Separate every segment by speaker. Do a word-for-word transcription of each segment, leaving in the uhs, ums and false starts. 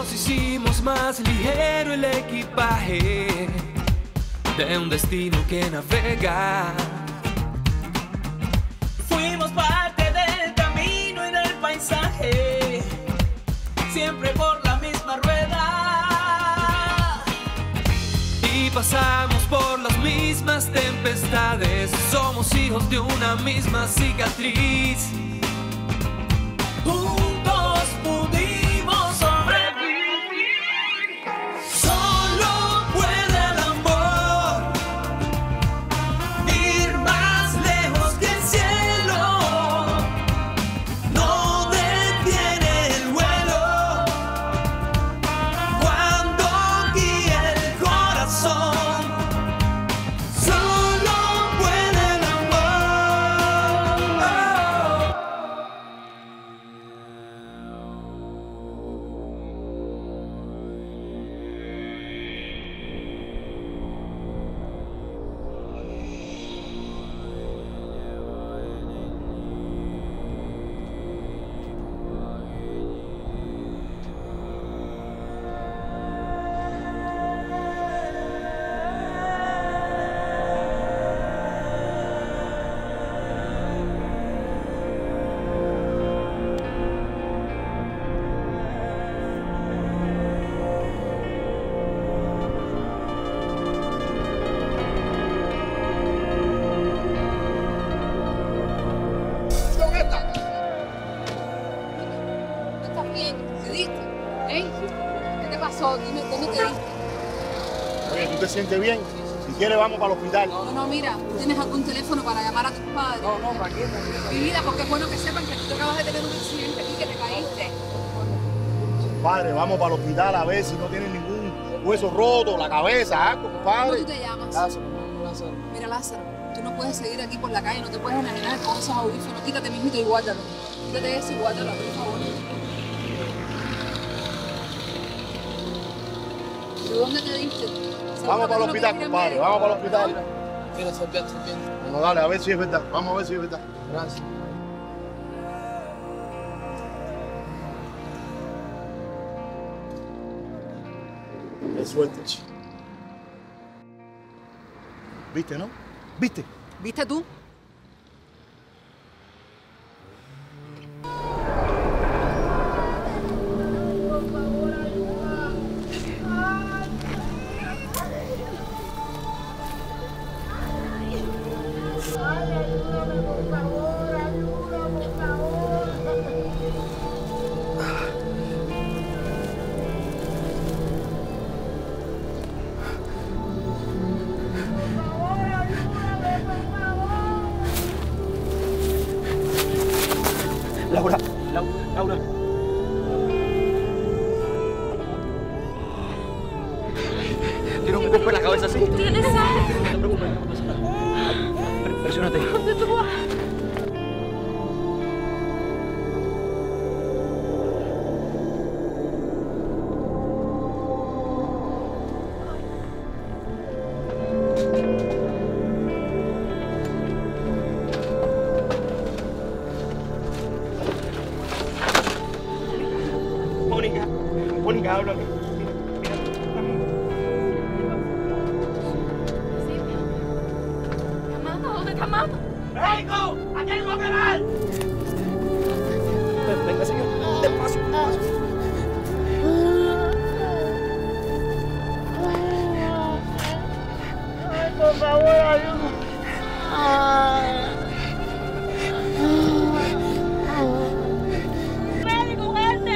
Speaker 1: Juntos hicimos más ligero el equipaje de un destino que navega. Fuimos parte del camino y del paisaje, siempre por la misma rueda. Y pasamos por las mismas tempestades, somos hijos de una misma cicatriz. Juntos pudimos sobrevivir. Solo puede el amor ir más lejos que el cielo. No detiene el vuelo cuando guía el corazón. Solo puede el amor.
Speaker 2: Dime, ¿dónde te diste?
Speaker 3: Oye, ¿tú te sientes bien? Si quieres, vamos para el hospital.
Speaker 2: No, no, mira, ¿tienes algún teléfono para llamar a tus padres?
Speaker 3: No, no, ¿para qué?
Speaker 2: Mi vida, porque es bueno que sepan que tú acabas de tener un accidente y que te caíste.
Speaker 3: Padre, vamos para el hospital a ver si no tienes ningún hueso roto, la cabeza, algo, compadre.
Speaker 2: ¿Cómo tú te llamas?
Speaker 3: Lázaro, Lázaro.
Speaker 2: Mira, Lázaro, tú no puedes seguir aquí por la calle, no te puedes enajenar con esos audífonos. Quítate, mijito, y guárdalo. Quítate eso y guárdalo, por favor. ¿De dónde te diste?
Speaker 3: Vamos para el hospital, compadre, vamos para el hospital.
Speaker 4: Mira, estoy bien, estoy bien.
Speaker 3: Bueno, dale, a ver si es verdad. Vamos a ver si es verdad.
Speaker 4: Gracias.
Speaker 3: Qué suerte, chico. ¿Viste, no? ¿Viste?
Speaker 2: ¿Viste tú?
Speaker 3: Laura, Laura, Laura. Tiene un golpe en la cabeza, sí.
Speaker 5: ¿Tienes sangre?
Speaker 3: No te preocupes, no pasa nada. Presiónate.
Speaker 5: ¿Dónde tú vas?
Speaker 3: Mónica, Mónica, háblame.
Speaker 5: ¿Dónde está mamá?
Speaker 1: ¡Médico! ¡Aquí hay un operar!
Speaker 3: Venga, señor. Despacio, despacio.
Speaker 5: Ay, por favor, ayúdame. ¡Médico, gente!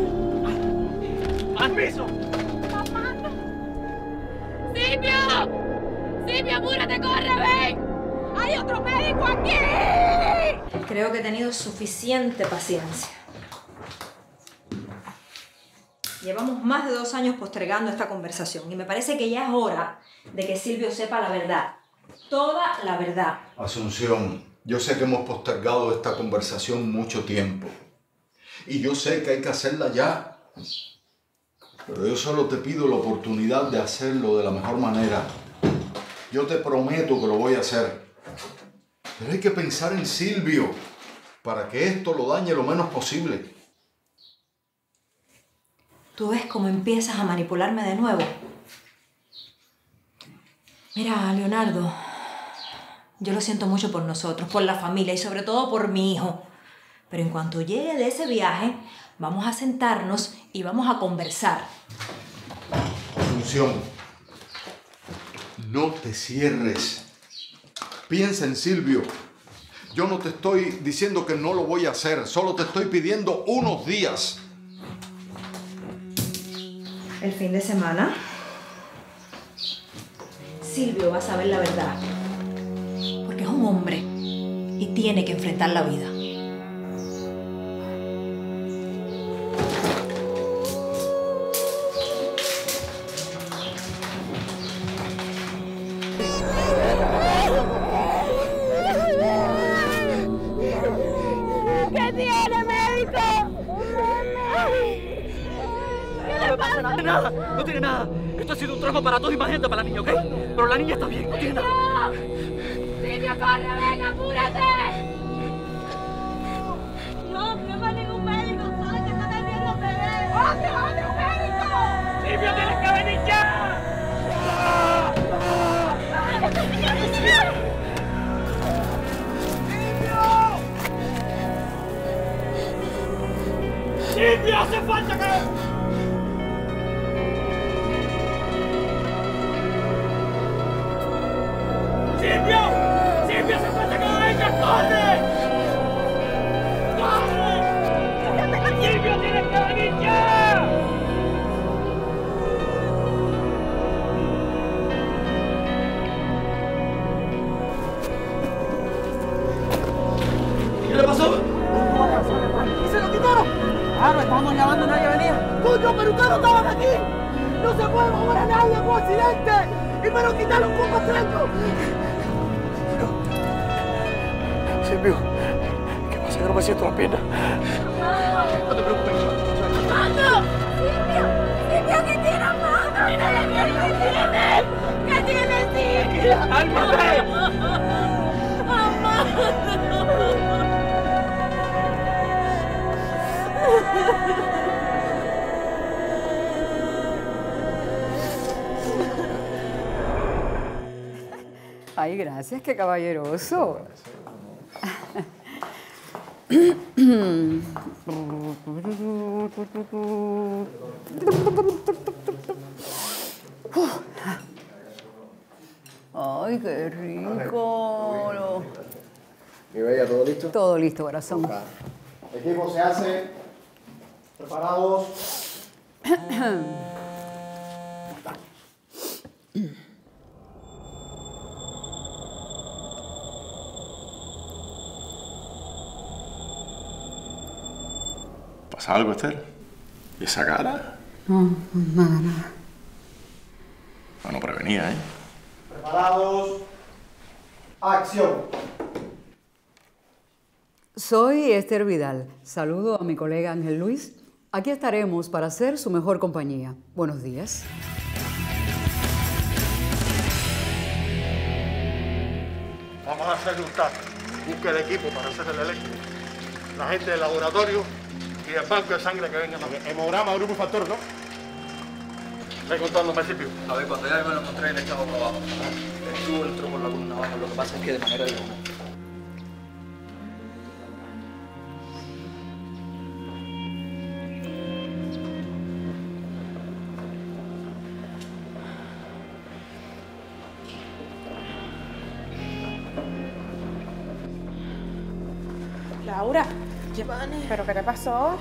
Speaker 1: ¡Al piso!
Speaker 5: ¡Mamá! ¡Silvio! ¡Silvio, apúrate, corre, ven! ¡Hay otro médico aquí!
Speaker 6: Creo que he tenido suficiente paciencia. Llevamos más de dos años postergando esta conversación y me parece que ya es hora de que Silvio sepa la verdad. Toda la verdad.
Speaker 7: Asunción, yo sé que hemos postergado esta conversación mucho tiempo. Y yo sé que hay que hacerla ya. Pero yo solo te pido la oportunidad de hacerlo de la mejor manera. Yo te prometo que lo voy a hacer. Pero hay que pensar en Silvio para que esto lo dañe lo menos posible.
Speaker 6: ¿Tú ves cómo empiezas a manipularme de nuevo? Mira, Leonardo, yo lo siento mucho por nosotros, por la familia y sobre todo por mi hijo. Pero en cuanto llegue de ese viaje, vamos a sentarnos y vamos a conversar.
Speaker 7: Asunción, no te cierres. Piensa en Silvio. Yo no te estoy diciendo que no lo voy a hacer, solo te estoy pidiendo unos días.
Speaker 6: El fin de semana, Silvio va a saber la verdad. Porque es un hombre y tiene que enfrentar la vida.
Speaker 5: ¿Qué tiene, médico? ¿Qué le pasa?
Speaker 4: No tiene nada, no tiene nada. Esto ha sido un trauma para todos y más gente para la niña, ¿ok? Pero la niña está bien, no tiene nada.
Speaker 5: ¡Silvio, corre, ven, apúrate! No, no va ningún médico, solo que está atendiendo a un bebé. ¡Hombre, hombre, un médico!
Speaker 4: ¡Silvio, tienes que venir ya! ¡Silvio, hace falta que...! ¡Silvio! ¡Silvio, hace falta que venga! ¡Corre! ¡Corre! ¡Silvio, tienes que venir ya! ¿Qué le pasó?
Speaker 8: ¿Y se lo quitaron? Claro, estábamos llamando, nadie venía. ¡Coño, pero ustedes no estaban aquí! ¡No se puede mover a nadie! ¡Fue un accidente! ¡Y me lo quitaron un poco extraño! Silvio, ¿qué pasa? Yo no me siento la pierna.
Speaker 5: No te preocupes. ¡Mano! ¡Silvio! ¡Silvio, que tiene mano! ¡Mira, ¿qué tiene? ¿Qué tiene, Silvio?
Speaker 4: ¡Cálmate!
Speaker 5: ¡Mamá!
Speaker 9: Ay, gracias, qué caballeroso. Ay, qué rico.
Speaker 3: Mi bella, ¿todo listo?
Speaker 9: Todo listo, corazón.
Speaker 3: El equipo se hace. Preparados.
Speaker 10: ¿Pasa algo, Esther? ¿Y esa cara?
Speaker 9: No, nada, nada.
Speaker 10: Bueno, prevenía, ¿eh?
Speaker 3: Preparados. Acción.
Speaker 9: Soy Esther Vidal. Saludo a mi colega Ángel Luis. Aquí estaremos para ser su mejor compañía. Buenos días.
Speaker 3: Vamos a hacerle un task. Busque el equipo para hacer el eléctrico. La gente del laboratorio y del banco de sangre que vengan. Hemograma, grupo y factor, ¿no? Ve contándome, Silvio.
Speaker 4: A ver, cuando ya me lo encontré en el estado por abajo. El tubo entró por la columna abajo. Lo que pasa es que de manera diagonal.
Speaker 11: Laura, ¿pero qué te pasó?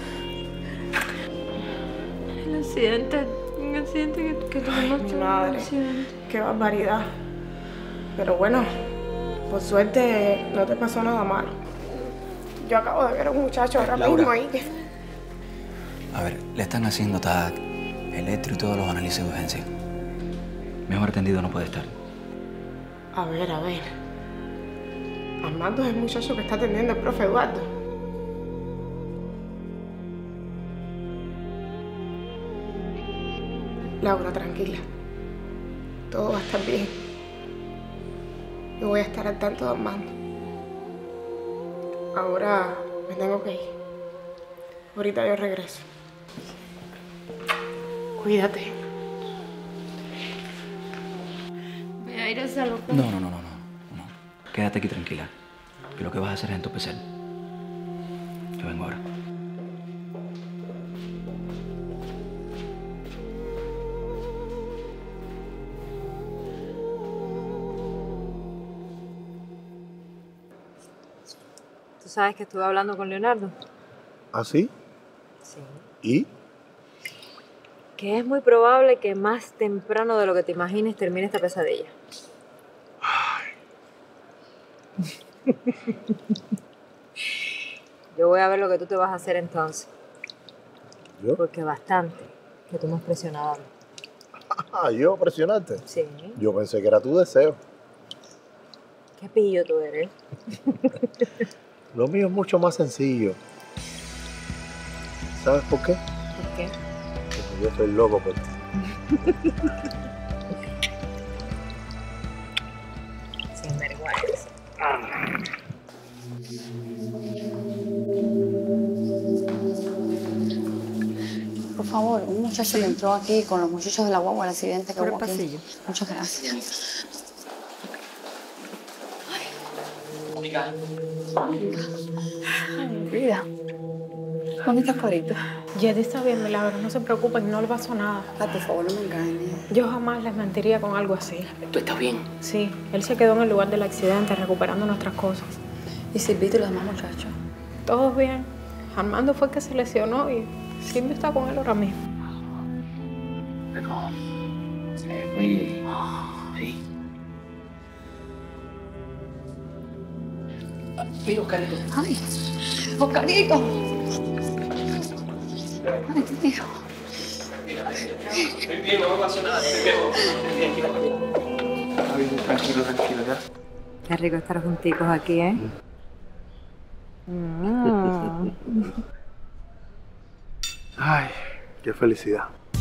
Speaker 5: El accidente, un accidente que, que tuvimos.
Speaker 11: Mi madre, qué barbaridad. Pero bueno, por suerte no te pasó nada malo. Yo acabo de ver a un muchacho ahora
Speaker 4: Laura.
Speaker 11: mismo ahí que...
Speaker 4: A ver, le están haciendo T A C, electro y todos los análisis de urgencia. Mejor atendido no puede estar.
Speaker 11: A ver, a ver. Armando es el muchacho que está atendiendo el profe Eduardo. Laura, tranquila. Todo va a estar bien. Yo voy a estar al tanto de Armando. Ahora me tengo que ir. Ahorita yo regreso. Cuídate. Voy a ir a esa locura.
Speaker 4: No, no, no, no, no, no. Quédate aquí tranquila. Que lo que vas a hacer es entorpecer. Yo vengo ahora.
Speaker 6: ¿Tú sabes que estuve hablando con Leonardo?
Speaker 3: ¿Ah, sí?
Speaker 6: Sí.
Speaker 3: ¿Y?
Speaker 6: Que es muy probable que más temprano de lo que te imagines termine esta pesadilla. Yo voy a ver lo que tú te vas a hacer entonces.
Speaker 3: ¿Yo?
Speaker 6: Porque bastante que tú me has presionado a mí.
Speaker 3: Ah, ¿yo presionarte?
Speaker 6: Sí.
Speaker 3: Yo pensé que era tu deseo.
Speaker 6: ¿Qué pillo tú eres?
Speaker 3: Lo mío es mucho más sencillo. ¿Sabes por qué?
Speaker 6: ¿Por qué?
Speaker 3: Porque yo estoy loco por ti.
Speaker 6: Sin vergüenza.
Speaker 12: Por favor, un muchacho que entró aquí con los muchachos de la guagua, el accidente que
Speaker 9: Por el
Speaker 12: hubo aquí.
Speaker 9: pasillo.
Speaker 12: Muchas gracias.
Speaker 11: Mónica.
Speaker 12: Vida. ¿Dónde estás, Corito?
Speaker 11: Jetty está bien, Milagro. No se preocupen, no le pasó nada.
Speaker 12: Ay, por favor, no me engañes.
Speaker 11: Yo jamás les mentiría con algo así.
Speaker 12: ¿Tú estás bien?
Speaker 11: Sí, él se quedó en el lugar del accidente recuperando nuestras cosas.
Speaker 12: ¿Y Silvito y los demás muchachos?
Speaker 11: Todos bien. Armando fue el que se lesionó y Silvio está con él ahora mismo.
Speaker 12: Pero... Eh, muy... Sí. Mira, Oscarito. Ay, Oscarito. Ay, tío.
Speaker 1: Estoy bien, no me pasó nada. Estoy bien. Estoy bien, tranquilo, tranquilo, ya.
Speaker 6: Qué rico estar junticos aquí, ¿eh? Mm.
Speaker 3: Ay, qué felicidad.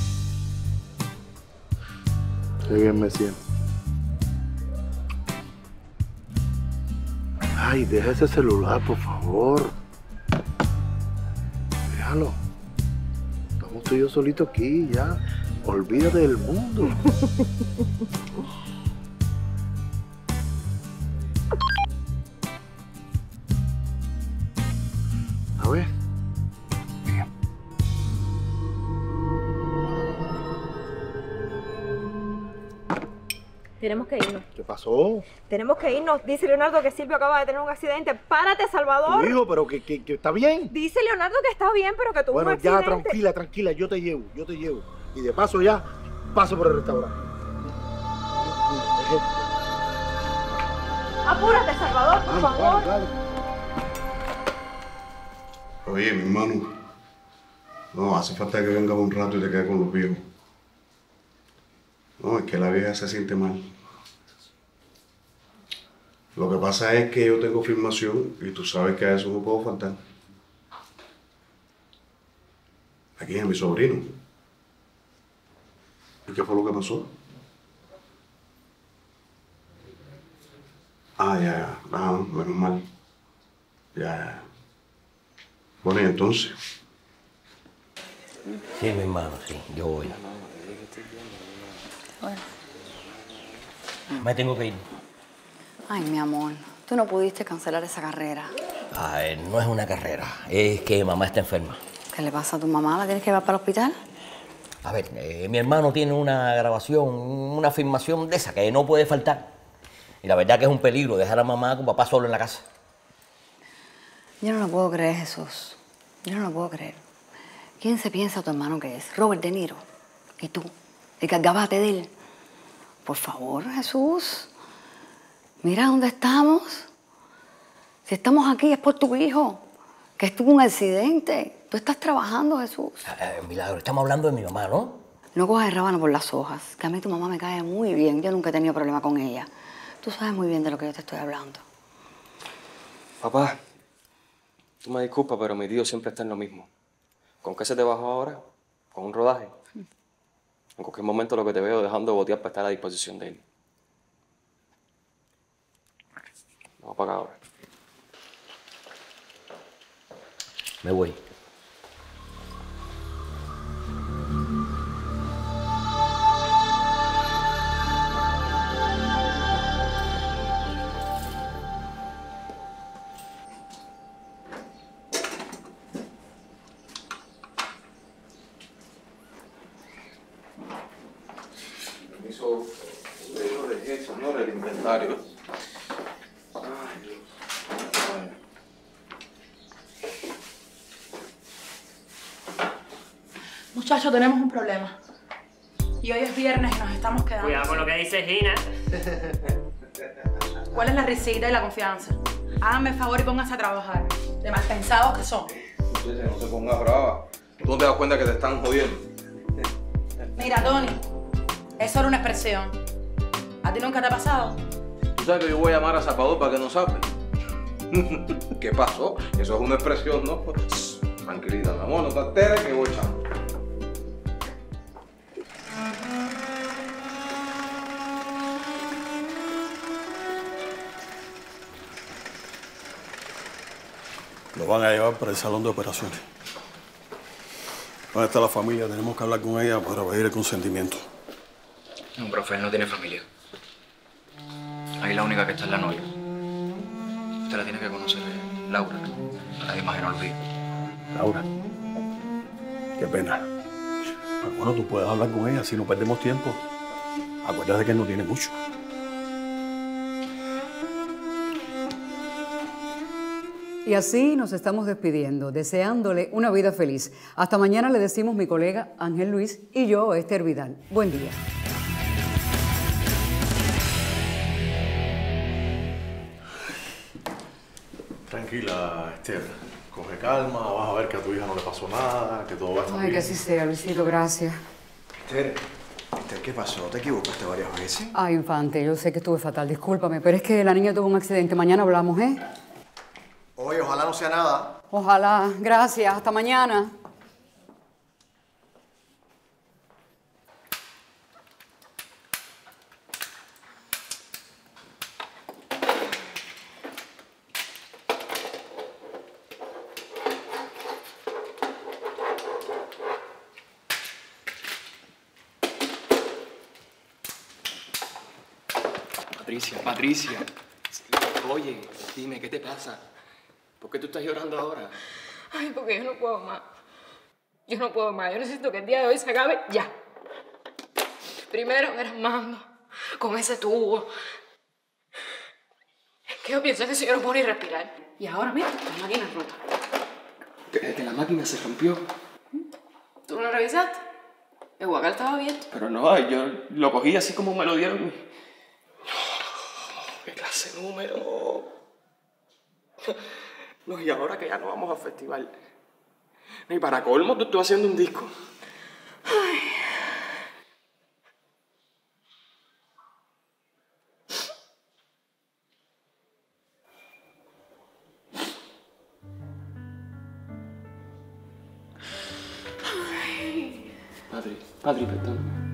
Speaker 3: Qué bien me siento. Ay, deja ese celular, por favor. Déjalo. Estamos tú y yo solitos aquí, ya. Olvídate del mundo. A ver.
Speaker 11: Tenemos que irnos.
Speaker 3: ¿Qué pasó?
Speaker 11: Tenemos que irnos. Dice Leonardo que Silvio acaba de tener un accidente. ¡Párate, Salvador!
Speaker 3: Tu hijo, pero que, que, que está bien.
Speaker 11: Dice Leonardo que está bien, pero que tuvo
Speaker 3: Bueno,
Speaker 11: un accidente.
Speaker 3: ya, tranquila, tranquila. Yo te llevo, yo te llevo. Y de paso ya, paso por el restaurante.
Speaker 11: Apúrate, Salvador, por
Speaker 3: Vale,
Speaker 11: favor.
Speaker 3: vale, vale.
Speaker 10: Oye, mi hermano, no, hace falta que venga un rato y te quedes con los viejos. No, es que la vieja se siente mal. Lo que pasa es que yo tengo filmación y tú sabes que a eso no puedo faltar. Aquí es mi sobrino. ¿Y qué fue lo que pasó? Ah, ya, ya. Ah, menos mal. Ya, ya. Bueno, y entonces.
Speaker 13: Sí, mi hermano, sí, yo voy.
Speaker 12: Bueno.
Speaker 13: Me tengo que ir.
Speaker 12: Ay, mi amor, tú no pudiste cancelar esa carrera.
Speaker 13: Ay, no es una carrera, es que mamá está enferma.
Speaker 12: ¿Qué le pasa a tu mamá? ¿La tienes que llevar para el hospital?
Speaker 13: A ver, eh, mi hermano tiene una grabación, una filmación de esa que no puede faltar. Y la verdad que es un peligro dejar a mamá con papá solo en la casa.
Speaker 12: Yo no lo puedo creer, Jesús. Yo no lo puedo creer. ¿Quién se piensa tu hermano que es? Robert De Niro. ¿Y tú? ¿El cargabate de él? Por favor, Jesús. Mira dónde estamos. Si estamos aquí es por tu hijo, que estuvo en un accidente. Tú estás trabajando, Jesús.
Speaker 13: Eh, Milagro, estamos hablando de mi mamá, ¿no?
Speaker 12: No cojas el rábano por las hojas, que a mí tu mamá me cae muy bien. Yo nunca he tenido problema con ella. Tú sabes muy bien de lo que yo te estoy hablando.
Speaker 14: Papá, tú me disculpas, pero mi tío siempre está en lo mismo. ¿Con qué se te bajó ahora? ¿Con un rodaje? En cualquier momento lo que te veo dejando de botear para estar a disposición de él. Vamos para acá ahora.
Speaker 13: Me voy.
Speaker 7: Permiso de de señor, el inventario. Ay, Dios.
Speaker 11: Muchachos, tenemos un problema. Y hoy es viernes y nos estamos quedando.
Speaker 15: Cuidado con lo que dice Gina.
Speaker 11: ¿Cuál es la risita y la confianza? Háganme el favor y pónganse a trabajar. De mal pensados que son.
Speaker 7: Muchacha, no se ponga brava. Tú no te das cuenta que te están jodiendo.
Speaker 11: Mira, Tony, es solo una expresión. ¿A ti nunca te ha pasado?
Speaker 7: Tú sabes que yo voy a llamar a Zapador para que nos sape. ¿Qué pasó? Eso es una expresión, ¿no? Tranquilita, mi amor, no te alteres que voy echando.
Speaker 10: Lo van a llevar para el salón de operaciones. ¿Dónde está la familia? Tenemos que hablar con ella para pedir el consentimiento.
Speaker 4: No, profe, él no tiene familia. Ahí la única que está es la novia. Usted la tiene que conocer, es Laura. Nadie más que no olvide.
Speaker 10: Laura. Qué pena. Pero bueno, tú puedes hablar con ella si no perdemos tiempo. Acuérdate que él no tiene mucho.
Speaker 9: Y así nos estamos despidiendo, deseándole una vida feliz. Hasta mañana, le decimos mi colega Ángel Luis y yo, Esther Vidal. Buen día.
Speaker 10: Tranquila, Esther. Coge calma, vas a ver que a tu hija no le pasó nada, que todo va a estar
Speaker 9: Ay,
Speaker 10: bien.
Speaker 9: que así sea, Luisito, gracias.
Speaker 16: Esther, Esther, ¿qué pasó? ¿Te equivocaste varias veces?
Speaker 9: Ay, Infante, yo sé que estuve fatal, discúlpame, pero es que la niña tuvo un accidente. Mañana hablamos, ¿eh?
Speaker 16: Oye, ojalá no sea nada.
Speaker 9: Ojalá. Gracias. Hasta mañana.
Speaker 14: Patricia, Patricia. Oye, dime, ¿qué te pasa? ¿Por qué tú estás llorando ahora?
Speaker 11: Ay, porque yo no puedo más. Yo no puedo más. Yo necesito que el día de hoy se acabe ya. Primero era Armando, con ese tubo. Es que yo pienso que si yo no puedo ni respirar. Y ahora, mira, la máquina rota.
Speaker 14: Que, que la máquina se rompió.
Speaker 11: ¿Tú no lo revisaste? El guacal estaba abierto.
Speaker 14: Pero no, yo lo cogí así como me lo dieron. ¡Qué clase de número! No, y ahora que ya no vamos al festival. Y para colmo, tú estás haciendo un disco.
Speaker 11: Ay.
Speaker 14: Padre, padre, perdóname.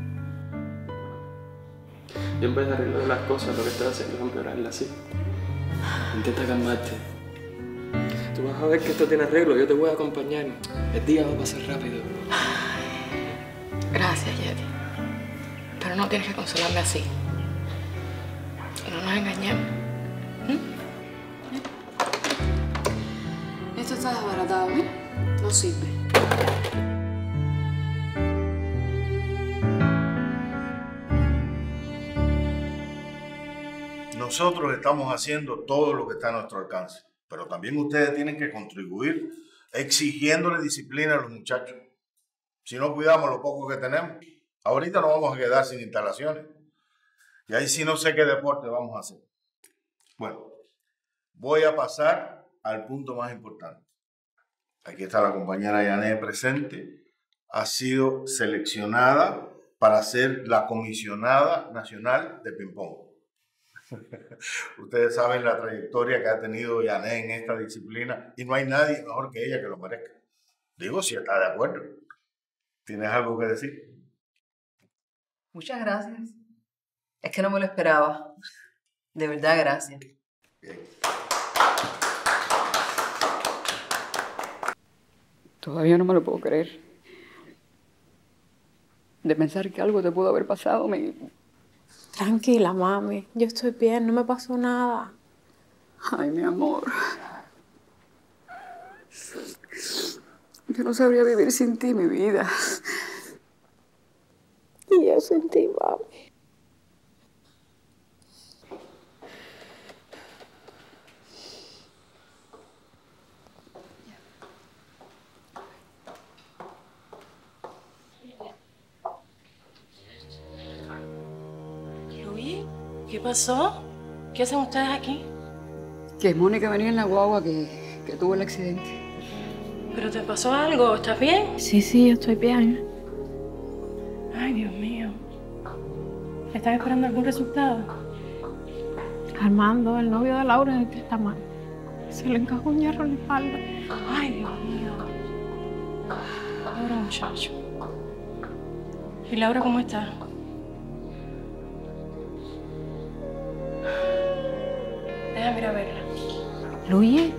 Speaker 14: Yo en vez de arreglar las cosas, lo que estoy haciendo es empeorarlas, ¿sí? Intenta calmarte. Tú vas a ver que esto tiene arreglo, yo te voy a acompañar. El día va a pasar rápido.
Speaker 11: Gracias, Yeti. Pero no tienes que consolarme así. No nos engañemos. ¿Mm? Esto está desbaratado, ¿eh? No sirve.
Speaker 3: Nosotros estamos haciendo todo lo que está a nuestro alcance, pero también ustedes tienen que contribuir exigiéndole disciplina a los muchachos. Si no cuidamos lo poco que tenemos, ahorita nos vamos a quedar sin instalaciones. Y ahí sí no sé qué deporte vamos a hacer. Bueno, voy a pasar al punto más importante. Aquí está la compañera Yané presente. Ha sido seleccionada para ser la comisionada nacional de ping-pong. Ustedes saben la trayectoria que ha tenido Yané en esta disciplina y no hay nadie mejor que ella que lo merezca. Digo, si está de acuerdo. ¿Tienes algo que decir?
Speaker 17: Muchas gracias. Es que no me lo esperaba. De verdad, gracias.
Speaker 3: Bien.
Speaker 9: Todavía no me lo puedo creer. De pensar que algo te pudo haber pasado, me...
Speaker 11: Tranquila, mami. Yo estoy bien, no me pasó nada.
Speaker 9: Ay, mi amor. Yo no sabría vivir sin ti, mi vida.
Speaker 11: Y yo sin ti, mami.
Speaker 15: ¿Qué pasó? ¿Qué hacen ustedes aquí?
Speaker 9: Que Mónica venía en la guagua que, que tuvo el accidente.
Speaker 15: ¿Pero te pasó algo? ¿Estás bien?
Speaker 11: Sí, sí, yo estoy bien.
Speaker 15: Ay, Dios mío. ¿Están esperando algún resultado?
Speaker 11: Armando, el novio de Laura, es el que está mal. Se le encajó un hierro en la espalda.
Speaker 15: Ay, Dios mío. Pobre muchacho. ¿Y Laura cómo está? Déjame ir a verla.
Speaker 11: Luis,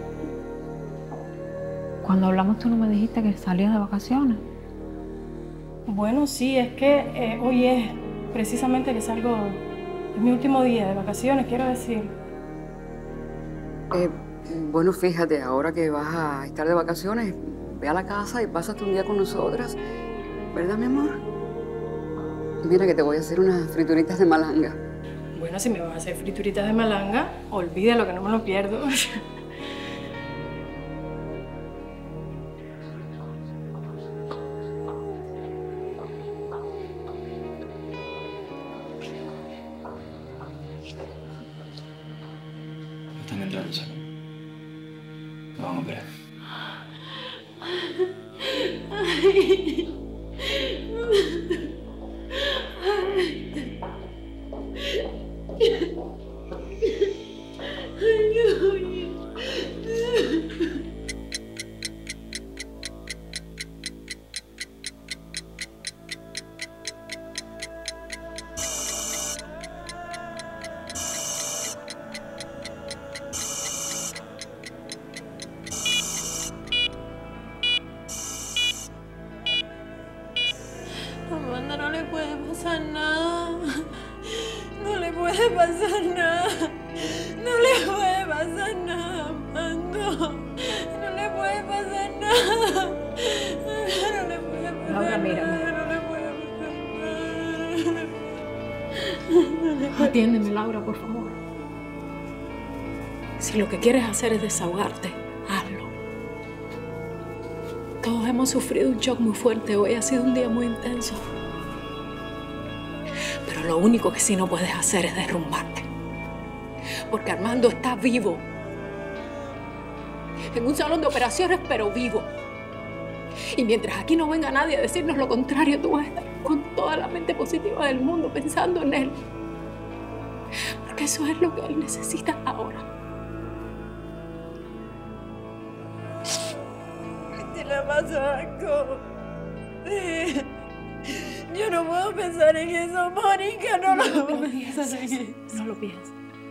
Speaker 11: cuando hablamos tú no me dijiste que salías de vacaciones.
Speaker 15: Bueno, sí, es que eh, hoy es precisamente que salgo, es mi último día de vacaciones, quiero decir.
Speaker 9: Eh, bueno, fíjate, ahora que vas a estar de vacaciones, ve a la casa y pásate un día con nosotras. ¿Verdad, mi amor? Mira que te voy a hacer unas frituritas de malanga.
Speaker 15: Bueno, si me vas a hacer frituritas de malanga, olvídalo que no me lo pierdo.
Speaker 4: Están entrando al salón. Lo vamos a ver.
Speaker 15: Amanda, no le puede pasar nada. No le puede pasar nada. No le puede pasar nada, Amanda. No le puede pasar nada. No le puede pasar nada.
Speaker 11: Laura, mira.
Speaker 15: No le puede pasar nada.
Speaker 11: Atiéndeme, Laura, por favor.
Speaker 15: Si lo que quieres hacer es desahogarte, hazlo. Todos hemos sufrido un shock muy fuerte. Hoy ha sido un día muy intenso. Pero lo único que sí no puedes hacer es derrumbarte. Porque Armando está vivo. En un salón de operaciones, pero vivo. Y mientras aquí no venga nadie a decirnos lo contrario, tú vas a estar con toda la mente positiva del mundo pensando en él. Porque eso es lo que él necesita ahora.
Speaker 5: ¿Te le pasó algo? Yo no puedo pensar en eso, Mónica. No, no lo puedo pensar en eso.
Speaker 15: No lo pienses.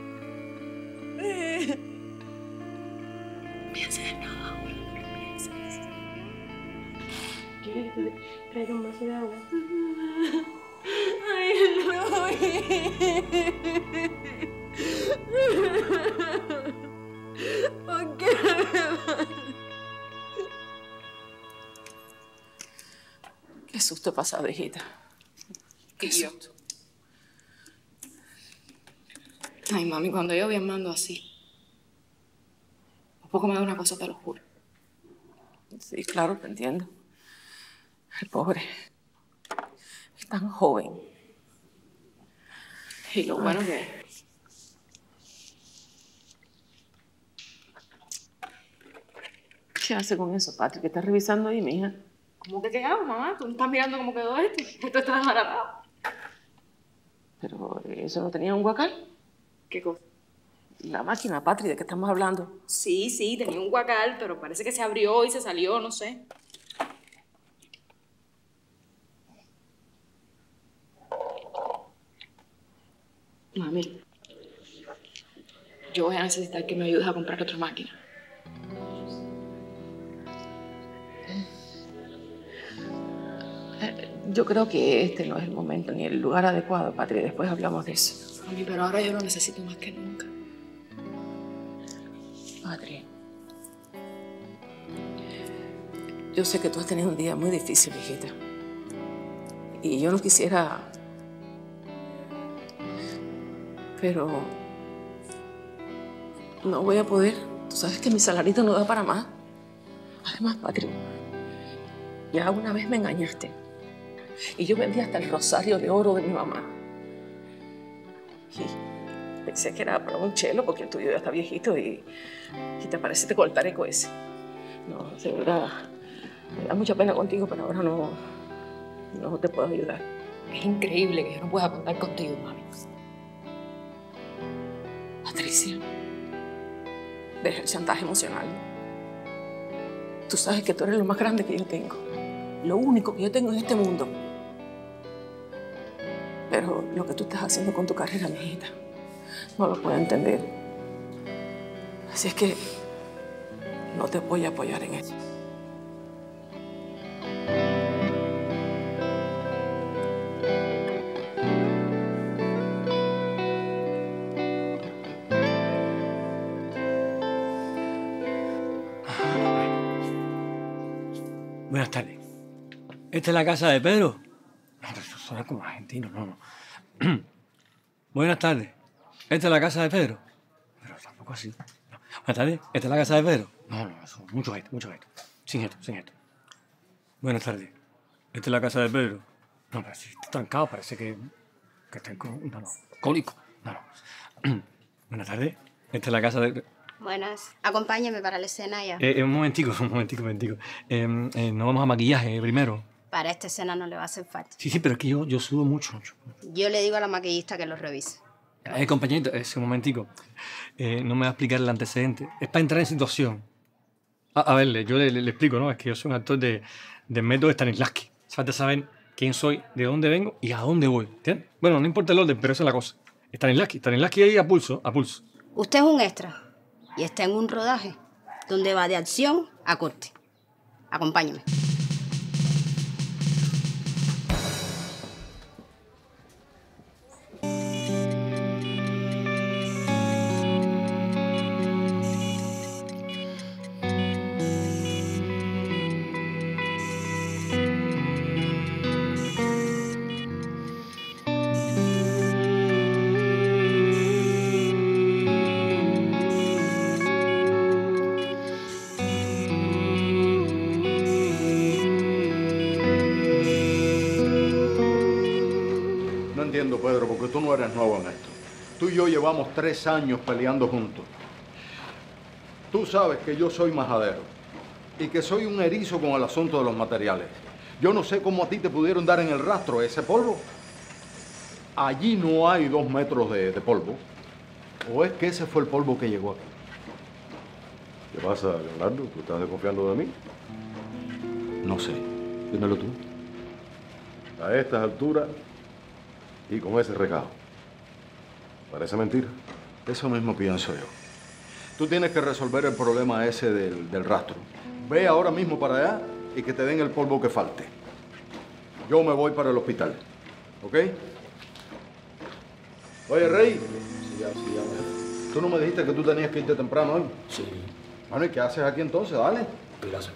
Speaker 15: Piensa en nada ahora, no lo pienses. ¿Quieres que te traiga un vaso de agua?
Speaker 5: Ay, no. ¿Por qué
Speaker 15: Qué susto he pasado, hijita. Qué susto. Ay, mami, cuando yo vi a Armando así, un poco me da una cosa, te lo juro. Sí, claro, te entiendo. El pobre es tan joven. Y lo bueno que... ¿Qué hace con eso, Patrick? ¿Qué estás revisando ahí, mija? ¿Cómo que qué hago, mamá? Tú no estás mirando cómo quedó esto. Esto está desbaratado. Pero eso no tenía un guacal. ¿Qué cosa? La máquina, Patri, ¿de qué estamos hablando?
Speaker 6: Sí, sí, tenía un guacal, pero parece que se abrió y se salió, no sé.
Speaker 15: Mami, yo voy a necesitar que me ayudes a comprar otra máquina. Yo creo que este no es el momento ni el lugar adecuado, Patri. Después hablamos de eso. Mami, pero ahora yo lo necesito más que nunca. Patri, yo sé que tú has tenido un día muy difícil, hijita. Y yo no quisiera... Pero... no voy a poder. Tú sabes que mi salarito no da para más. Además, Patri, ya una vez me engañaste. Y yo vendí hasta el rosario de oro de mi mamá.
Speaker 11: Pensé que era para un chelo porque el tuyo ya está viejito y, y te parece te cortaré con ese. No, de verdad, me da mucha pena contigo, pero ahora no, no te puedo ayudar.
Speaker 6: Es increíble que yo no pueda contar contigo, mami.
Speaker 11: Patricia, deja el chantaje emocional. Tú sabes que tú eres lo más grande que yo tengo. Lo único que yo tengo en este mundo. Pero lo que tú estás haciendo con tu carrera, mi hijita, no lo puedo entender. Así es que no te voy a apoyar en eso.
Speaker 10: Buenas tardes. ¿Esta es la casa de Pedro? No, pero eso suena como argentino, no, no. Buenas tardes. ¿Esta es la casa de Pedro? Pero tampoco así. No. Buenas tardes. ¿Esta es la casa de Pedro? No, no, eso. Mucho esto, mucho esto. Sin esto, sin esto. Buenas tardes. ¿Esta es la casa de Pedro? No, pero si está trancado, parece que, que está en... No, no. Cólico. No, no. Buenas tardes. ¿Esta es la casa de...
Speaker 18: Buenas. Acompáñame para la escena ya.
Speaker 10: Eh, eh, un momentico, un momentico, un momentico. Eh, eh, no vamos a maquillaje primero.
Speaker 18: Para esta escena no le va a hacer falta.
Speaker 10: Sí, sí, pero es que yo, yo sudo mucho, mucho.
Speaker 18: Yo le digo a la maquillista que lo revise.
Speaker 10: Eh, compañerito, ese momentico. Eh, no me va a explicar el antecedente. Es para entrar en situación. A, a ver, yo le, le, le explico, ¿no? Es que yo soy un actor de, de método Stanislavski. Falta saber quién soy, de dónde vengo y a dónde voy. ¿Entiendes? Bueno, no importa el orden, pero esa es la cosa. Stanislavski, Stanislavski ahí a pulso, a pulso.
Speaker 18: Usted es un extra y está en un rodaje donde va de acción a corte. Acompáñame.
Speaker 7: Pedro, porque tú no eres nuevo en esto. Tú y yo llevamos tres años peleando juntos. Tú sabes que yo soy majadero y que soy un erizo con el asunto de los materiales. Yo no sé cómo a ti te pudieron dar en el rastro ese polvo. Allí no hay dos metros de, de polvo. ¿O es que ese fue el polvo que llegó aquí?
Speaker 10: ¿Qué pasa, Leonardo? ¿Tú estás desconfiando de mí?
Speaker 7: No sé. Dímelo tú.
Speaker 10: A estas alturas y con ese recado. Parece mentira.
Speaker 7: Eso mismo pienso yo. Tú tienes que resolver el problema ese del, del rastro. Ve ahora mismo para allá y que te den el polvo que falte. Yo me voy para el hospital. ¿Ok? Oye, Rey.
Speaker 10: Sí, ya, sí, ya.
Speaker 7: ¿Tú no me dijiste que tú tenías que irte temprano hoy?
Speaker 10: Sí.
Speaker 7: Bueno, ¿y qué haces aquí entonces? Dale.
Speaker 10: Gracias.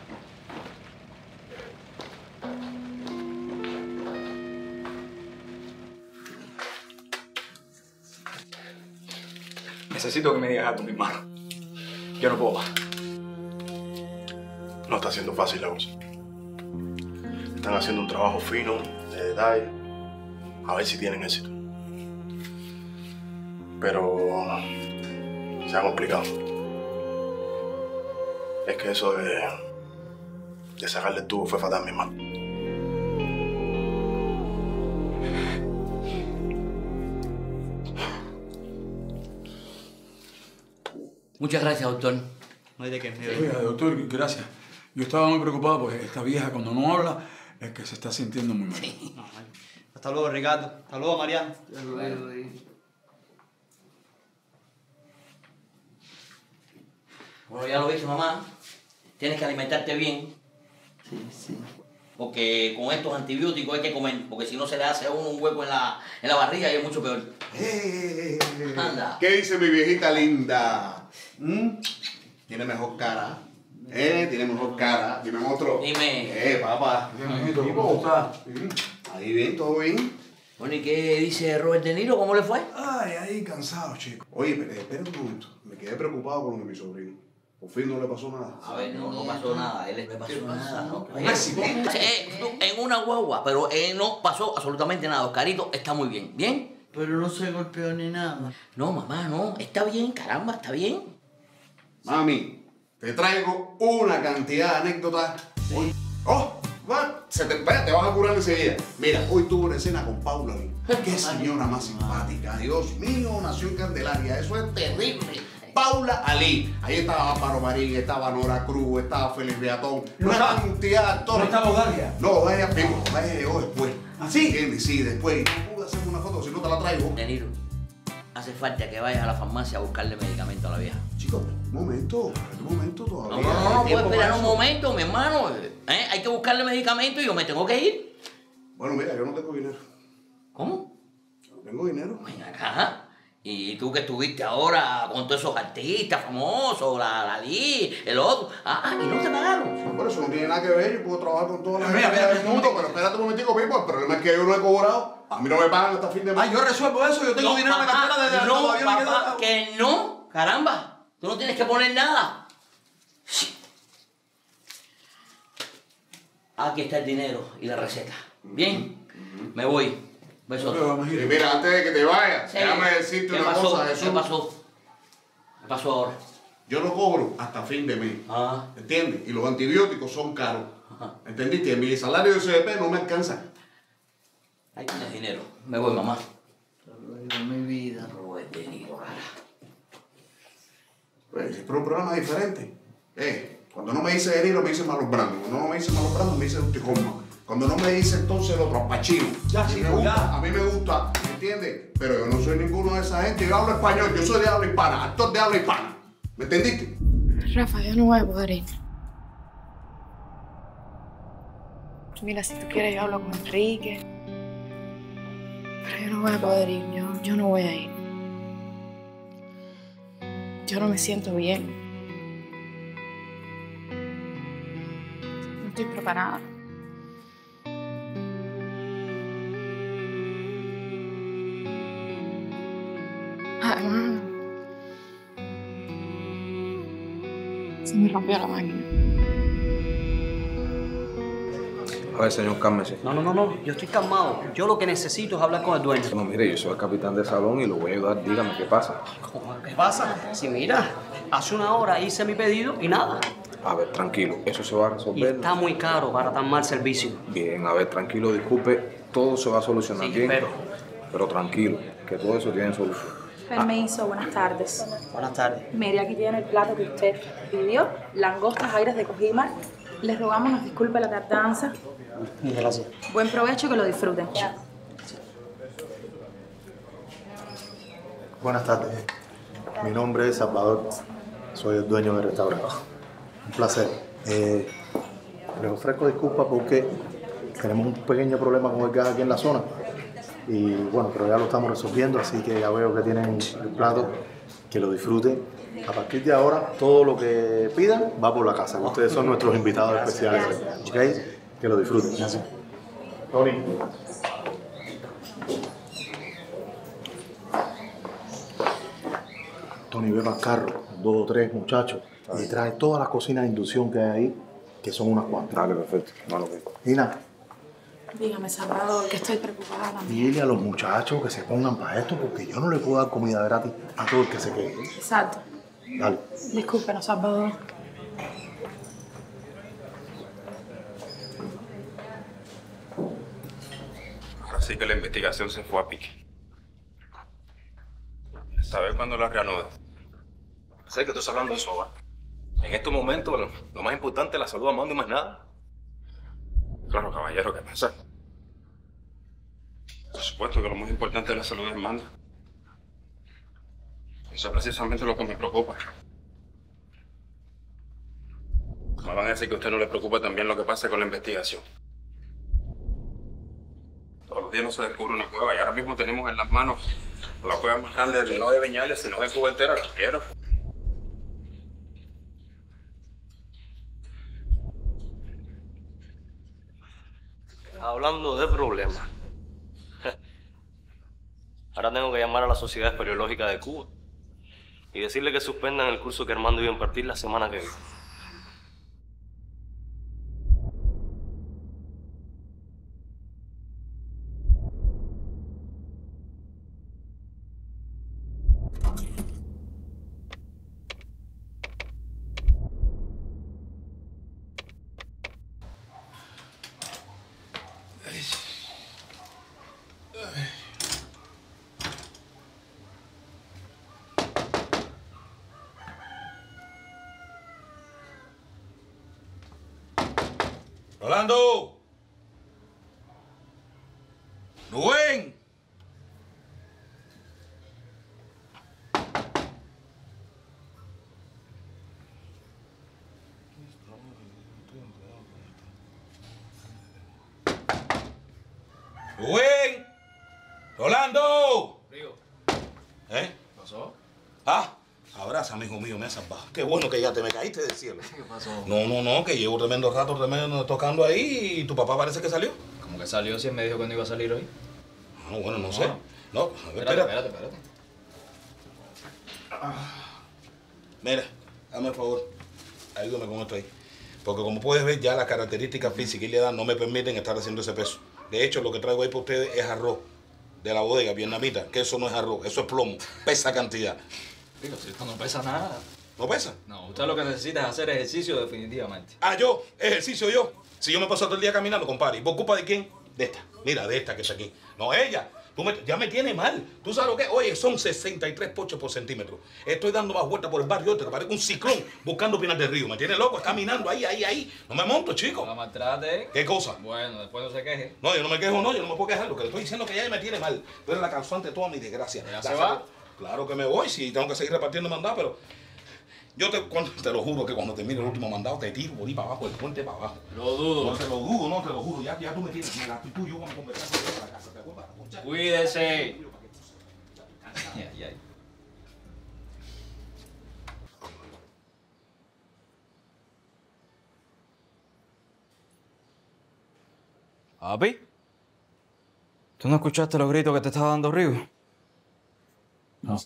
Speaker 4: Necesito que me digas algo, mi hermano. Yo no puedo más.
Speaker 3: No está siendo fácil la cosa. Están haciendo un trabajo fino, de detalle, a ver si tienen éxito. Pero se ha complicado. Es que eso de, de sacarle el tubo fue fatal, mi hermano.
Speaker 13: Muchas gracias, doctor.
Speaker 4: No hay de qué.
Speaker 19: Oiga, doctor, gracias. Yo estaba muy preocupado porque esta vieja cuando no habla es que se está sintiendo muy mal.
Speaker 4: Sí. Hasta luego, Ricardo. Hasta luego, Mariano.
Speaker 13: Hasta luego. Bueno, ya lo viste, mamá. Tienes que alimentarte bien. Sí, sí. Porque con estos antibióticos hay que comer, porque si no se le hace a uno un hueco en la, en la barriga y es mucho peor.
Speaker 20: Eh,
Speaker 13: Anda.
Speaker 20: ¿Qué dice mi viejita linda? ¿Mm? Tiene mejor cara. ¿Eh? Tiene mejor cara. Dime otro.
Speaker 13: Dime.
Speaker 20: Eh, papá.
Speaker 19: ¿Cómo estás?
Speaker 20: Ahí bien, todo bien.
Speaker 13: Bueno, ¿y qué dice Robert De Niro? ¿Cómo le fue?
Speaker 19: Ay, ahí cansado, chico.
Speaker 20: Oye, pero espera un momento. Me quedé preocupado con lo de mi sobrino. Por fin no le pasó nada.
Speaker 13: A ver, no, no pasó nada. A él no le pasó nada, ¿no?
Speaker 20: ¿Un accidente?
Speaker 13: Eh, en una guagua, pero eh, no pasó absolutamente nada. Oscarito está muy bien. ¿Bien?
Speaker 21: Pero no se golpeó ni nada.
Speaker 13: No, mamá, no. Está bien, caramba, está bien.
Speaker 20: Mami, te traigo una cantidad de anécdotas. Hoy, oh, va, se te, vaya, te vas a curar enseguida. Mira, hoy tuve una escena con Paula. Qué señora más simpática. Dios mío, nació en Candelaria. Eso es terrible. Paula Ali. Ahí estaba Amparo Marín, estaba Nora Cruz, estaba Félix Beatón.
Speaker 19: ¿No
Speaker 20: una
Speaker 19: estaba?
Speaker 20: cantidad de actores.
Speaker 19: ¿No estaba Odalia?
Speaker 20: No, Odalia, primo, Odalia llegó después.
Speaker 13: ¿Ah, sí?
Speaker 20: ¿Entiendes? Sí, después. No pude hacerme una foto, si no te la traigo.
Speaker 13: De Niro, hace falta que vayas a la farmacia a buscarle medicamento a la vieja.
Speaker 20: Chico, un momento, un momento todavía.
Speaker 13: No, no, no, no puedo esperar un
Speaker 20: eso.
Speaker 13: momento, mi hermano. ¿Eh? Hay que buscarle medicamento y yo me tengo que ir.
Speaker 20: Bueno, mira, yo no tengo dinero.
Speaker 13: ¿Cómo?
Speaker 20: No tengo dinero.
Speaker 13: Ven acá. Y tú que estuviste ahora con todos esos artistas famosos, la Dalí, el otro. Ah, y no te pagaron.
Speaker 20: No, pero eso no tiene nada que ver. Yo puedo trabajar con todas las gente del mundo, pero espérate un momentico, Pipo. El problema es que yo no he cobrado. A mí no me pagan hasta fin de mes.
Speaker 19: Ah, yo resuelvo eso. Yo tengo
Speaker 13: No,
Speaker 19: dinero en la
Speaker 13: papá,
Speaker 19: cartera de
Speaker 13: no,
Speaker 19: todavía me
Speaker 13: papá,
Speaker 19: queda-
Speaker 13: que no. Caramba, tú no tienes que poner nada. Aquí está el dinero y la receta. Bien, me voy. Besos.
Speaker 20: Y mira, antes de que te vayas,
Speaker 13: Sí.
Speaker 20: déjame decirte
Speaker 13: ¿Qué
Speaker 20: una
Speaker 13: pasó?
Speaker 20: cosa, Jesús.
Speaker 13: ¿Qué pasó? ¿Qué pasó ahora?
Speaker 20: Yo no cobro hasta fin de mes.
Speaker 13: Ah.
Speaker 20: ¿Entiendes? Y los antibióticos son caros. ¿Entendiste? Y mi salario de C D P no me alcanza.
Speaker 13: Ahí tienes dinero. Me voy, mamá.
Speaker 21: Mi vida.
Speaker 13: Robert De Niro, cara.
Speaker 20: Pues, pero un programa diferente. Eh, cuando no me dice De Niro, me dice Marlon Brando. Cuando no me dice Marlon Brando, me dice Dusty Hoffman. Cuando no me dice entonces el otro, Al Pacino.
Speaker 19: Ya,
Speaker 20: a mí me
Speaker 19: chico,
Speaker 20: gusta,
Speaker 19: ya.
Speaker 20: a mí me gusta, ¿entiendes? Pero yo no soy ninguno de esa gente. Yo hablo español, yo soy de habla hispana, actor de habla hispana. ¿Me entendiste?
Speaker 15: Rafa, yo no voy a poder ir. Mira, si tú quieres, yo hablo con Enrique. Pero yo no voy a poder ir, yo, yo no voy a ir. Yo no me siento bien. No estoy preparada. Además, se me rompió la máquina.
Speaker 14: A ver, señor, cálmese.
Speaker 22: No, no, no, no, yo estoy calmado. Yo lo que necesito es hablar con el dueño.
Speaker 14: No, mire, yo soy el capitán de salón y lo voy a ayudar. Dígame, ¿qué pasa?
Speaker 22: ¿Qué pasa? Si mira, hace una hora hice mi pedido y nada.
Speaker 14: A ver, tranquilo, eso se va a
Speaker 22: Y
Speaker 14: resolver.
Speaker 22: está muy caro para tan mal servicio.
Speaker 14: Bien, a ver, tranquilo, disculpe, todo se va a solucionar
Speaker 22: Sí,
Speaker 14: bien.
Speaker 22: espero.
Speaker 14: Pero tranquilo, que todo eso tiene solución.
Speaker 23: Permiso, buenas tardes.
Speaker 22: Buenas tardes.
Speaker 23: Mire, aquí tiene el plato que usted pidió, langostas aires de Cojimar. Les rogamos nos disculpe la tardanza.
Speaker 22: Gracias.
Speaker 23: Buen provecho, que lo disfruten.
Speaker 24: Buenas tardes. Mi nombre es Salvador. Soy el dueño del restaurante. Un placer. Eh, les ofrezco disculpas porque tenemos un pequeño problema con el gas aquí en la zona. Y bueno, pero ya lo estamos resolviendo, así que ya veo que tienen el plato. Que lo disfruten. A partir de ahora, todo lo que pidan va por la casa. Ustedes son nuestros invitados especiales. ¿Ok? Que lo disfruten. Gracias. Tony. Tony, ve para el carro, dos o tres muchachos, y trae todas las cocinas de inducción que hay ahí, que son unas cuantas.
Speaker 14: Dale, perfecto. No lo veo.
Speaker 24: Nina,
Speaker 23: Dígame, Salvador, que estoy preocupada también.
Speaker 24: dile a los muchachos que se pongan para esto, porque yo no le puedo dar comida gratis a todo el que se quede.
Speaker 23: Exacto.
Speaker 24: Dale.
Speaker 23: Discúlpenos, Salvador.
Speaker 25: Ahora sí que la investigación se fue a pique. ¿Sabes cuándo la reanuda?
Speaker 26: Sé que tú estás hablando de eso, ¿va? En estos momentos, lo, lo más importante es la salud, Amando, y más nada.
Speaker 25: Claro, caballero, ¿qué pasa? Por supuesto que lo más importante es la salud de Amanda. Eso es precisamente lo que me preocupa. Me van a decir que a usted no le preocupa también lo que pasa con la investigación. Todos los días no se descubre una cueva y ahora mismo tenemos en las manos la cueva más grande, no de Viñales, sino de Cuba entera, la quiero.
Speaker 27: Hablando de problemas. Ahora tengo que llamar a la Sociedad Espeleológica de Cuba y decirle que suspendan el curso que Armando iba a impartir la semana que viene.
Speaker 1: ¡Rolando! ¡Rubén! ¡Rubén! ¡Rolando!
Speaker 26: Río.
Speaker 1: ¿Eh?
Speaker 26: ¿Qué pasó?
Speaker 1: Ah, abraza, amigo mío, me has salvado. Qué bueno que ya te me caíste del cielo.
Speaker 26: ¿Qué pasó?
Speaker 1: No, no, no, que llevo tremendo rato tremendo tocando ahí y tu papá parece que salió.
Speaker 26: ¿Cómo que salió si él me dijo que no iba a salir hoy?
Speaker 1: No, bueno, no, sé. No, a ver,
Speaker 26: Espérate,
Speaker 1: espérate.
Speaker 26: espérate, espérate.
Speaker 1: Mira, hazme el favor, ayúdame con esto ahí. Porque como puedes ver, ya las características físicas y la edad no me permiten estar haciendo ese peso. De hecho, lo que traigo ahí para ustedes es arroz de la bodega vietnamita, que eso no es arroz, eso es plomo, pesa cantidad.
Speaker 26: Digo, si esto no pesa nada.
Speaker 1: ¿No pesa?
Speaker 26: No, usted lo que necesita es hacer ejercicio definitivamente.
Speaker 1: Ah, yo, ejercicio yo. Si yo me paso todo el día caminando, compadre, ¿y por culpa de quién? De esta. Mira, de esta que está aquí. No, ella. Tú me, ya me tiene mal. ¿Tú sabes lo que es? Oye, son sesenta y tres pochos por centímetro. Estoy dando más vueltas por el barrio, te parezco un ciclón buscando pinas del río. ¿Me tiene loco? Caminando ahí, ahí, ahí. No me monto, chico.
Speaker 26: No la maltrate.
Speaker 1: ¿Qué cosa?
Speaker 26: Bueno, después no se queje.
Speaker 1: No, yo no me quejo, no, yo no me puedo quejar. Lo que le estoy diciendo es que ella me tiene mal. Tú eres la causante de toda mi desgracia.
Speaker 26: ¿Ya
Speaker 1: La
Speaker 26: se
Speaker 1: saco-
Speaker 26: va?
Speaker 1: Claro que me voy, sí, tengo que seguir repartiendo mandados, pero yo te, cuando, te lo juro que cuando termine el último mandado te tiro por ahí para abajo, el puente para abajo.
Speaker 26: Lo dudo.
Speaker 1: No te lo dudo, no te lo juro. Ya, ya tú me tienes. Mira, tú y yo vamos a conversar sobre la casa, ¿te acuerdas?
Speaker 26: Cuídese. Ay, ay, ay.
Speaker 4: Papi, ¿tú no escuchaste los gritos que te estaba dando Río?
Speaker 19: No.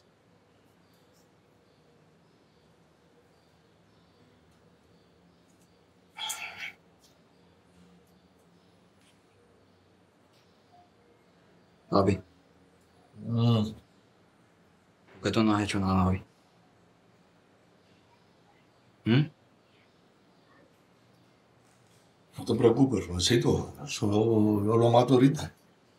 Speaker 4: Papi. ¿Por qué tú no has hecho nada hoy? ¿Mm?
Speaker 24: No te preocupes, Juancito. Eso yo lo mato ahorita.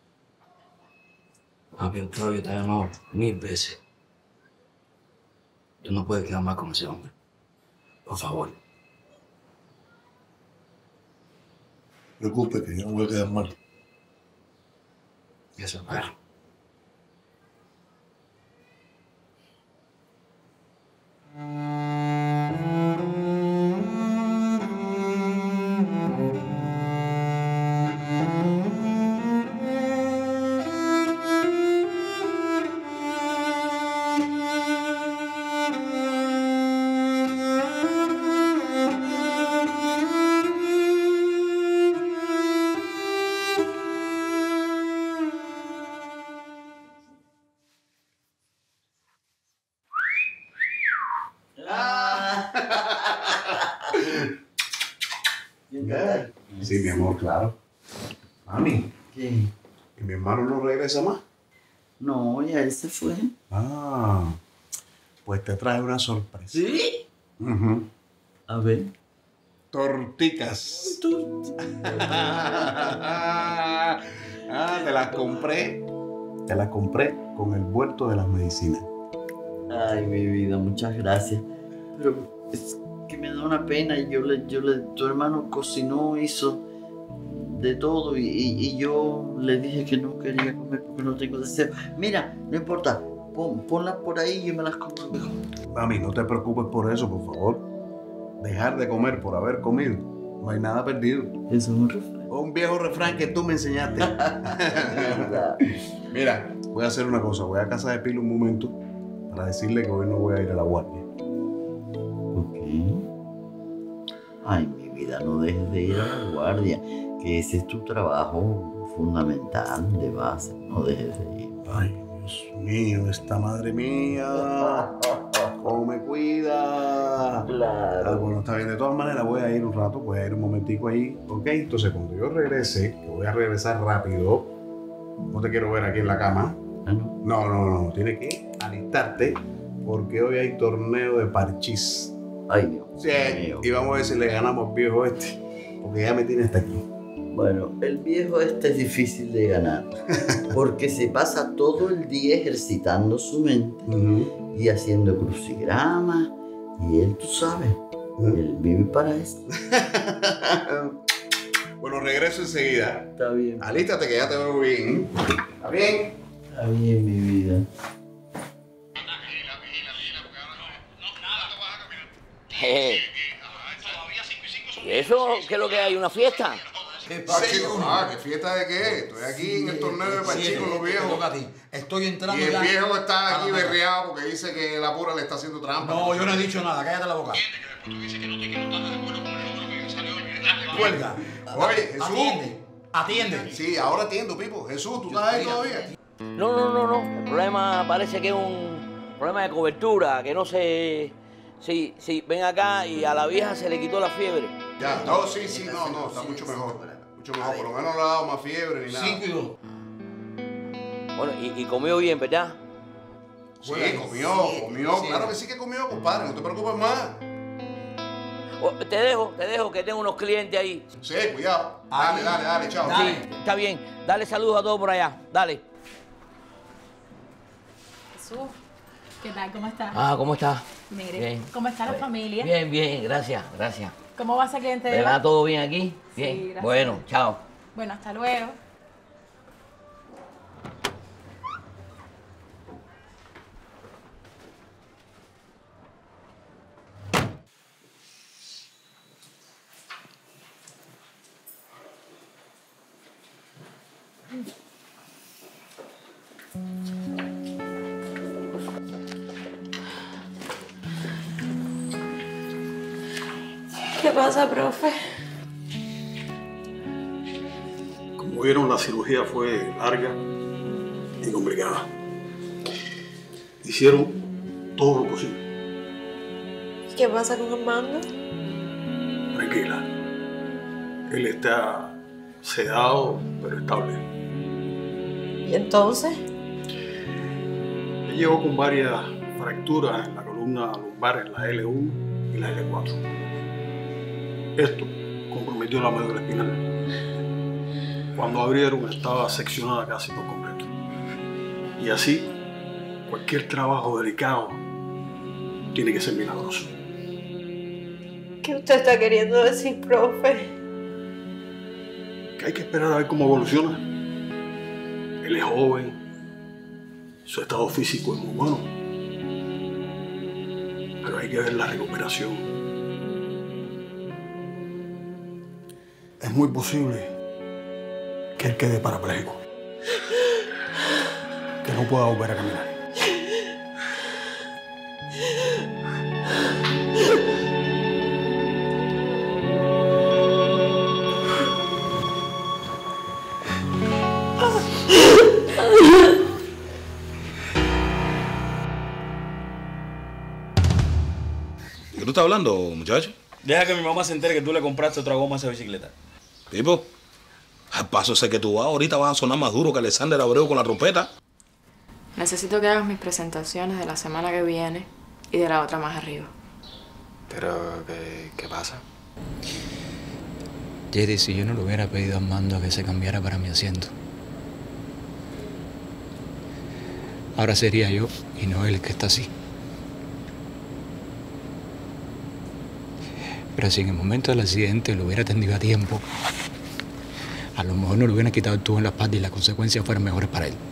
Speaker 4: Papi, Octavio te ha llamado mil veces. Tú no puedes quedar mal con ese hombre. Por favor.
Speaker 24: No te preocupes, que yo no voy a quedar mal.
Speaker 4: Eso es claro.
Speaker 20: Sí, mi amor, claro. Mami,
Speaker 22: ¿Qué?
Speaker 20: ¿y mi hermano no regresa más?
Speaker 22: No, ya él se fue.
Speaker 20: Ah, pues te trae una sorpresa.
Speaker 22: ¿Sí?
Speaker 20: Ujú.
Speaker 22: A ver.
Speaker 20: Torticas. Ah, te las compré. Te las compré con el vuelto de las medicinas.
Speaker 22: Ay, mi vida, muchas gracias. Pero es que me da una pena. Yo le, yo le, tu hermano cocinó, hizo de todo y, y, y yo le dije que no quería comer porque no tengo deseo. Mira, no importa, pon, ponlas por ahí y yo me las como mejor.
Speaker 20: Mami, no te preocupes por eso, por favor. Dejar de comer por haber comido. No hay nada perdido.
Speaker 22: Eso es un refrán.
Speaker 20: Un viejo refrán que tú me enseñaste. Mira, voy a hacer una cosa. Voy a casa de Pilo un momento para decirle que hoy no voy a ir a la guardia.
Speaker 22: Ok. Ay, mi vida, no dejes de ir a la guardia, que ese es tu trabajo fundamental de base. No dejes de ir.
Speaker 20: Ay, Dios mío, esta madre mía. ¿Cómo me cuida?
Speaker 22: Claro.
Speaker 20: Ah, bueno, está bien. De todas maneras, voy a ir un rato, voy a ir un momentico ahí. Ok, entonces cuando yo regrese, que voy a regresar rápido, no te quiero ver aquí en la cama.
Speaker 22: Ah, no.
Speaker 20: No, no, no. no, tienes que alistarte porque hoy hay torneo de parchís.
Speaker 22: Ay, Dios.
Speaker 20: Sí, y vamos a ver si le ganamos al viejo este, porque ya me tiene hasta aquí.
Speaker 22: Bueno, el viejo este es difícil de ganar, porque se pasa todo el día ejercitando su mente uh-huh. y haciendo crucigramas, y él, tú sabes, uh-huh. él vive para eso.
Speaker 20: Bueno, regreso enseguida.
Speaker 22: Está bien.
Speaker 20: Alístate que ya te veo bien. ¿Está bien?
Speaker 22: Está bien, mi vida.
Speaker 13: Eh. ¿Y eso qué es lo que hay? ¿Una fiesta?
Speaker 20: ¿Qué pasa, chico? Ah, ¿qué fiesta de qué? Estoy aquí en el torneo de Pachicos, los viejos.
Speaker 2: Estoy entrando
Speaker 20: y el
Speaker 2: ya.
Speaker 20: viejo está aquí berreado porque dice que la pura le está haciendo trampa.
Speaker 2: No, yo no he dicho nada, cállate la boca. Cuelga.
Speaker 20: Oye, Jesús.
Speaker 2: Atiende, atiende.
Speaker 20: Sí, ahora atiendo, Pipo. Jesús, ¿tú estás ahí todavía?
Speaker 13: No, no, no, no. El problema parece que es un problema de cobertura, que no sé... Sí, sí, ven acá y a la vieja se le quitó la fiebre.
Speaker 20: Ya, no, sí, sí, no, no, está mucho mejor. Mucho mejor, por lo menos no le ha dado más fiebre ni nada.
Speaker 2: Sí, cuidó.
Speaker 13: Bueno, y, y comió bien, ¿verdad?
Speaker 20: Sí, comió, comió. Claro que sí que comió, compadre, no te preocupes más.
Speaker 13: Oh, te dejo, te dejo, que tengo unos clientes ahí.
Speaker 20: Sí, cuidado. Dale, dale, dale, chao.
Speaker 13: Sí, está bien. Dale saludos a todos por allá. Dale.
Speaker 23: Jesús, ¿qué tal? ¿Cómo estás?
Speaker 13: Ah, ¿cómo estás?
Speaker 23: Mire,
Speaker 13: Bien.
Speaker 23: ¿cómo está la familia?
Speaker 13: Bien, bien, gracias, gracias.
Speaker 23: ¿Cómo va esa clientela?
Speaker 13: ¿Verdad? ¿Todo bien aquí? Bien.
Speaker 23: Sí, gracias.
Speaker 13: Bueno, chao.
Speaker 23: Bueno, hasta luego.
Speaker 15: ¿Qué pasa, profe?
Speaker 19: Como vieron, la cirugía fue larga y complicada. Hicieron todo lo posible.
Speaker 15: ¿Qué pasa con Armando?
Speaker 19: Tranquila. Él está sedado, pero estable.
Speaker 15: ¿Y entonces?
Speaker 19: Él llegó con varias fracturas en la columna lumbar, en la L uno y la L cuatro. Esto comprometió la médula espinal. Cuando abrieron estaba seccionada casi por completo. Y así, cualquier trabajo delicado tiene que ser milagroso.
Speaker 15: ¿Qué usted está queriendo decir, profe?
Speaker 19: Que hay que esperar a ver cómo evoluciona. Él es joven, su estado físico es muy bueno, pero hay que ver la recuperación. Es muy posible que él quede parapléjico, que no pueda volver a caminar.
Speaker 1: ¿Qué tú estás hablando, muchacho?
Speaker 10: Deja que mi mamá se entere que tú le compraste otra goma a esa bicicleta.
Speaker 1: Tipo, al paso sé que tú vas, ahorita vas a sonar más duro que Alexander Abreu con la trompeta.
Speaker 5: Necesito que hagas mis presentaciones de la semana que viene y de la otra más arriba.
Speaker 14: Pero, ¿qué, qué pasa?
Speaker 4: Jerry, si yo no le hubiera pedido a Armando a que se cambiara para mi asiento, ahora sería yo y no él el que está así. Pero si en el momento del accidente lo hubiera atendido a tiempo, a lo mejor no le hubieran quitado el tubo en la espalda y las consecuencias fueran mejores para él.